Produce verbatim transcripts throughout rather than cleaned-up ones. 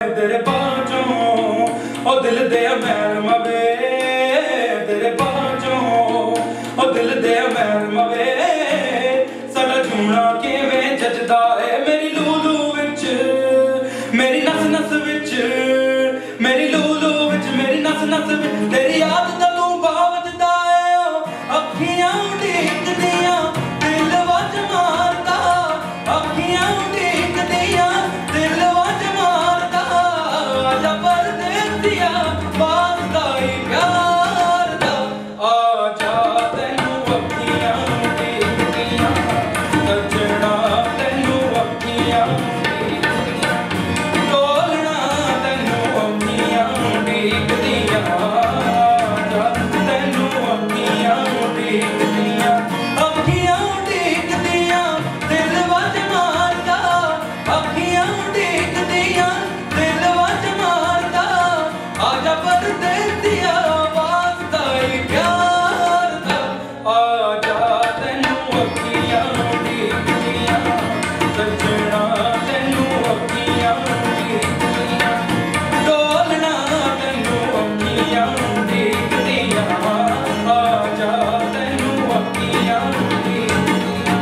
तेरे बाजों ओ दिल दे मैल मवे, तेरे बाजों ओ दिल दे मैल मवे, साडा जूना किवें जचदा है मेरी लूलू विच, मेरी नस नस विच, मेरी लूलू विच, मेरी नस नस विच, तेरी याद दा लूंबा वजदा है, अखियां उड़ीकदियां दिल वज मारदा, अखियां उड़ीकदियां दिल वज मारदा, आजा परदेसिया वास्ता ही प्यार दा, आजा तैनू अखियां उड़ीकदियां सजना, तैनू अखियां उड़ीकदियां डोलना, तैनू अखियां उड़ीकदियां, आजा तैनू अखियां उड़ीकदियां, अखियां उड़ीकदियां दिल वज मारदा, अखियां उड़ीकदियां दिल वज मारदा, आजा परदेसिया वास्ता ही प्यार दा, आजा तैनू अखियां उड़ीकदियां सजना, तैनू अखियां उड़ीकदियां डोलना, तैनू अखियां उड़ीकदियां, आजा तैनू अखियां उड़ीकदियां,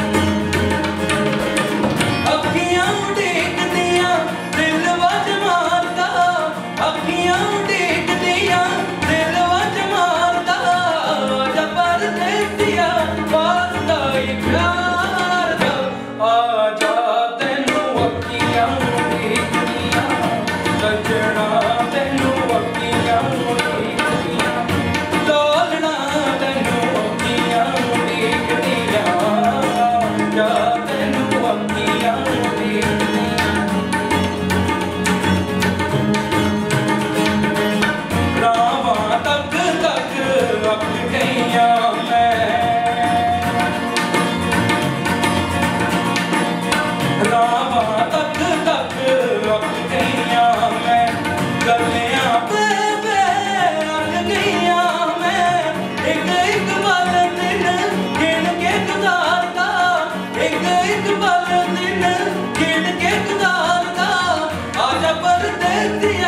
अखियां उड़ीकदियां दिल वज मारदा, अखियां उड़ीकदियां दिल वज मारदा, आजा परदेसिया वास्ता ही प्यार दा, आजा तैनू अखियां उड़ीकदियां सजना, तैनू अखियां उड़ीकदियां डोलना, तैनू अखियां उड़ीकदियां, आजा तैनू अखियां उड़ीकदियां, रावां तक तक अख गईयां मैं, रावां तक तक अख गईयां मैं, गलियां पे पे अख गईयां मैं, एक एक पल दिन गिन के गुजारदा, एक एक पल दिन गिन के गुजारदा, आजा परदेसिया